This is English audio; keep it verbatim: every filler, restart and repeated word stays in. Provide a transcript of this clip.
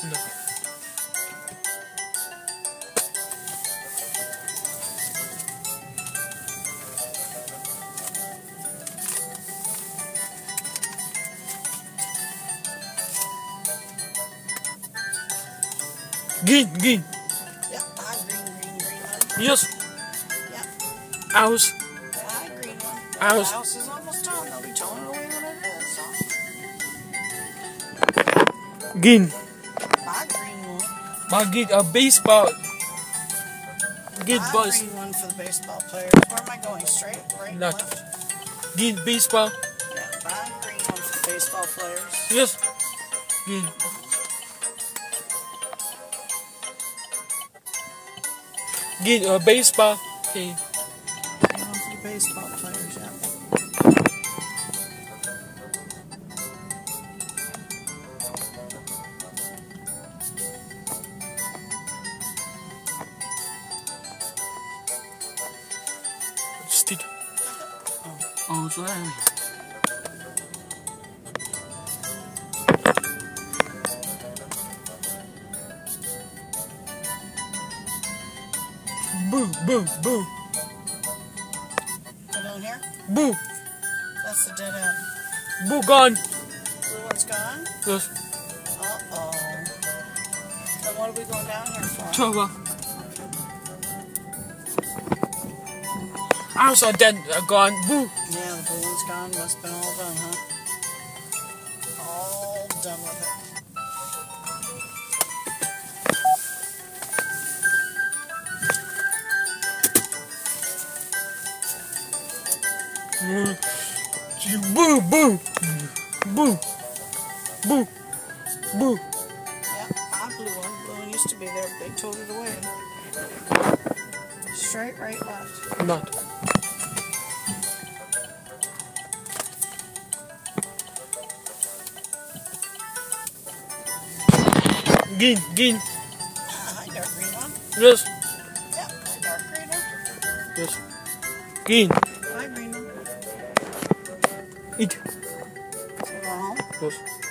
No. Green, green. Yep, I green, green, green one. Yes. Yep. House. Yeah, I green one. House. The house is almost done. They'll be towing it away when it is. So. Green. My green one. My green, a baseball. Green My balls. green one for the baseball players. Where am I going? Straight? Right? Not. Left? Green baseball. Yeah, my green one for the baseball players. Yes. Green. Green, uh, baseball. Okay. Green one for the baseball players, yeah. Stick. Oh, sorry. Boo, boo, boo. Go down here. Boo. That's the dead end. Boo gone. Blue one's gone. Yes. Uh-oh. Then what are we going down here for? Trouble. I also dead, uh, gone. Boo. Yeah, the blue one's gone. Must have been all done, huh? All done with it. Mm. Boo, boo. Boo. Boo. Boo. Yep, I blew one. Blue one used to be there, but they towed it away. Straight, right, left. Not. Green, green. Hi, dark green one. Yes. Yep, hi, dark green one. Yes. Green. Hi, green one. Eat. Go home. Yes.